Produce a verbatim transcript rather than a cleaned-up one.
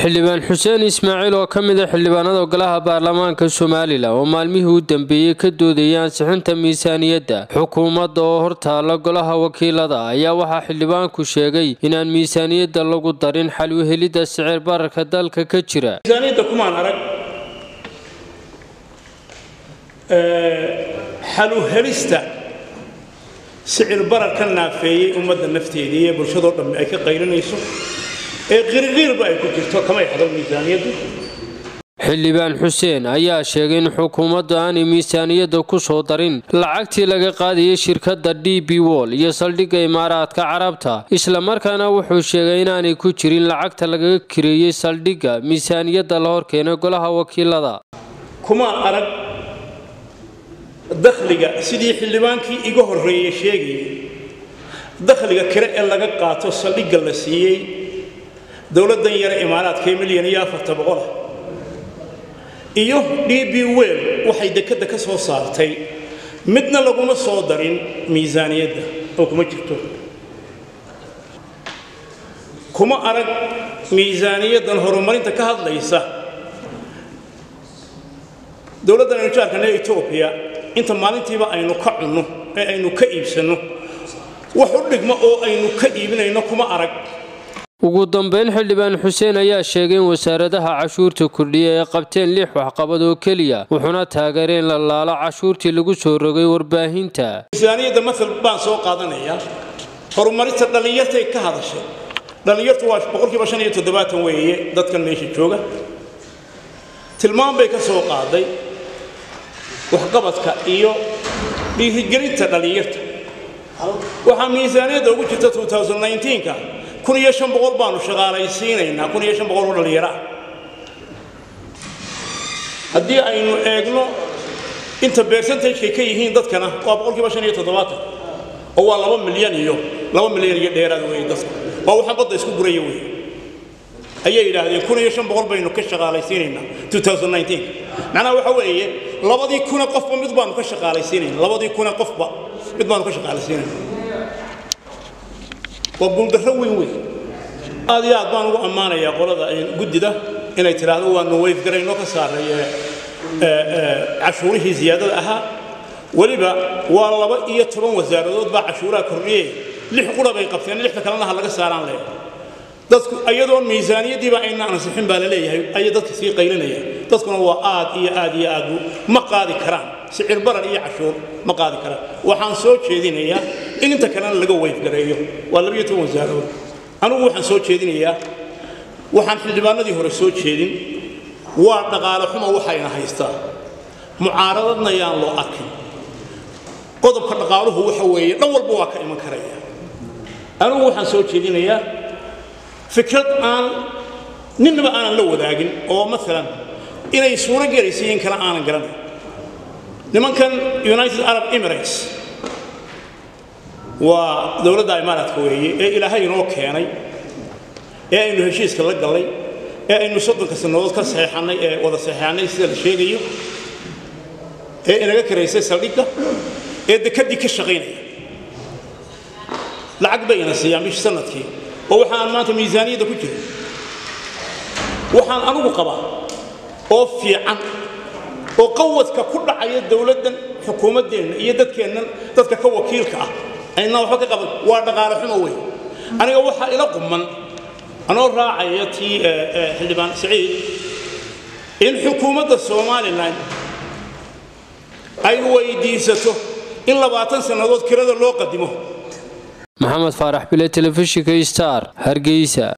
xildhibaan Xuseen Ismaaciil oo ka mid ah xildhibaanada golaha baarlamaanka Soomaaliland oo maalmihii u dambeeyay ka doodayay ansixinta miisaaniyadda xukuumadda oo hortaala golaha wakiilada ayaa waxa xildhibaanku sheegay in aan miisaaniyadda lagu darin xal u helidda sicir bararka dalka ka jira. miisaaniyadda kumaan arag xal u helista sicir bararka naafeeyay ummadda nafteeda iyo bulshada dhan ay ka qaylinayso ee qirqiirba ay ku jirto kama yaxdo miisaaniyaddu. xildhibaan Xuseen ayaa sheegay in xukuumaddu aanay miisaaniyadda ku soo darin lacagtii laga qaadayay shirkadda D B World iyo saldhigga Imaaraadka Carabta, isla markaana wuxuu sheegay in aanay ku jirin lacagta laga kireeyay saldhigga miisaaniyadda la horkeenay golaha wakiilada. kuma arag dakhliga sidii xildhibaankii iga horreeyay sheegay dakhliga kale ee laga qaato saldhigga la siiyay dawladdan yar Imaaraadka milyan iyo afar boqol iyo D B World waxay dekada ka soo saartay midna laguma soo darin miisaaniyadda oo kuma jirto. kuma arag miisaaniyaddan horumarinta ka hadlaysa dawladdan injaarka Ethiopia inta maalintiiba aynu ka cunno ee aynu ka iibsano wax u dhigma oo aynu ka iibinayno kuma arag. ugu dambeyn xildhibaan Xuseen ayaa sheegay in wasaaradaha cashuurta kordhiya ay qabteen lix waxqabad oo kaliya wuxuuna taageereen la laalo cashuurtii lagu soo rogay warbaahinta. miisaaniyadda masal baan soo qaadanayaa horumarinta dhalinyarta ka hadashay dhalinyartu waa boqolkiiba shan iyo toddobaatan weeye dadkan meesha jooga tilmaam bay ka soo qaaday waxqabadka iyo dhiirigelinta dhalinyarta. waxaa miisaaniyadda ugu jirta two thousand nineteen ka kun iyo shan boqol baanu shaqaalaysiinaynaa kun iyo shan boqol oo dhalinyaro ah. haddii aynu eegno inta percentage ka yihiin dadkana waa boqolkiiba shan iyo toddobaatan oo waa laba milyan iyo laba milyan iyo dheeraad weeye dadku waa waxa badda isku guraya weeye ayay yidhaahdeen kun iyo shan boqol baynu ka shaqaalaysiinaynaa two thousand nineteen macnaha waxa weeye labadii kuna qofba mid baanu ka shaqaalaysiinaynaa labadii kuna qofba mid baanu ka shaqaalaysiinaynaa وبولدر وين وين هذه أضمان وأمانة يا قرادة جديدة إن يتلاقوا وأنه ويف قرينه كسر عشوره زيادة أها ولبا والله بقى يترون وزارة بقى عشورة كريه لحقوله بيقفتين لحنا كلامنا هلا كسر عن ليه دتك أيضا ميزانية دي بقى إن أنا سحين بالليه أيضا كثير قيلنا دتك هو آد إيه آد إيه آد مقاضي كرام سعر برا إيه عشور مقاضي كرام وحن صوت شيء دينيا إن أنت كلام لقوا ويف قريه ولا بيتون وزارة أنا وحن صوت شيء دينيا وحن في الجبانة دي هو صوت شيء دين وارتقال حما وحينا هيستا معارضنا يا الله أكل قدر كرقاله هو حوي أول بواك إيمان كريه أنا وحن صوت شيء دينيا فكرة أن ننبأ أنا لو ذاقين أو مثلاً إن يسوون جريسين كنا أنا جرنا لمن كان United Arab Emirates ودولة الإمارات كوية إلى هاي نوع كياني إيه إنه هالشيء كله قلي إيه إنه صدق السنوات كصحيحنا وذا صحيحنا يصير الشيء جيو إيه إنه كريسة سليكة إيه دكتي كشغيني العقبة ينسي مش سنة كي وحان مات ميزانية ده كله وحان أنا بقبا أو في عن وقوة ككل عيد دولة حكومة دين يدك كأن تذكر كوكيل كأ أنا وحكي قبل وارد قال حموي أنا أوحى إلى قمن أنا راعيتي حلبان سعيد إن حكومة الصومالي لان أي ويديسته إلا بعتن سنوات كذا لو قدمه محمد فارح بلا تلفزيون ستار هرقيسة.